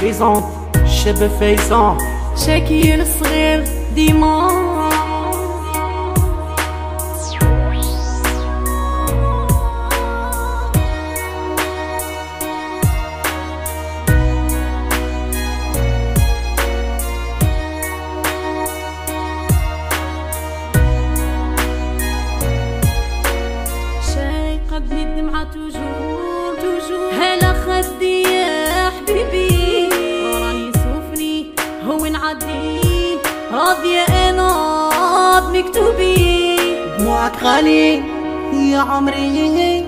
ميتريزون الشاب فايزون شاكي الصغير ديما قبل الدمعة توجور توجور هلا خدي يا حبيبي راني يسوفني هو نعدي راضية انا بمكتوبي دموعك غالي يا عمري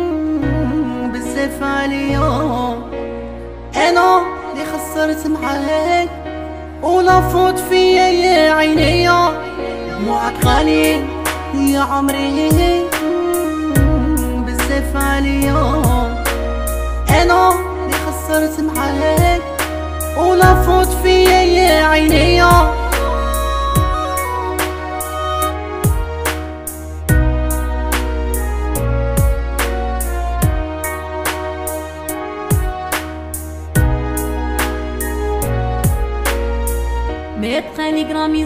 بزاف عليا انا اللي خسرت معاك ولا فوت فيا يا عينيا دموعك غالي يا عمري بزاف عليا انا اللي خسرت معاك ولا فوت فيا يا عينيا ما بقى لي غرامي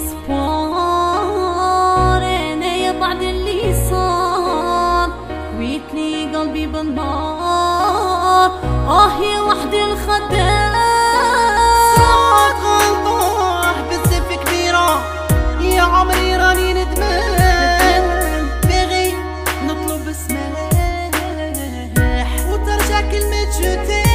سبور انايا بعد اللي صار ويتلي قلبي بالنار يا وحدي الخدام ساعات غلطة بزاف كبيرة يا عمري راني ندمان باغي نطلب سماح وترجع كلمة جو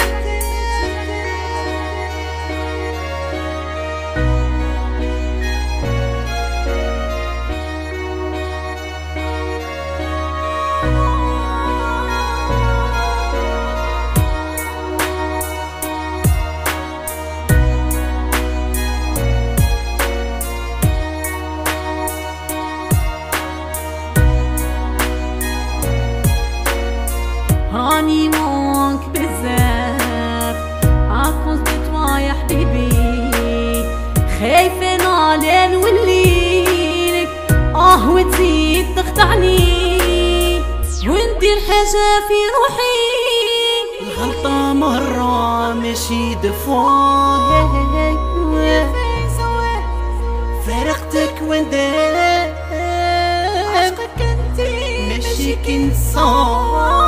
راني مونك بزاف عكوز بتوا يا حبيبي خايفة انا نوليلك وتزيد تخدعني وندير حاجة في روحي الغلطة مرة ماشي دفوا فارقتك وندم عشقك انتي ماشي كنصان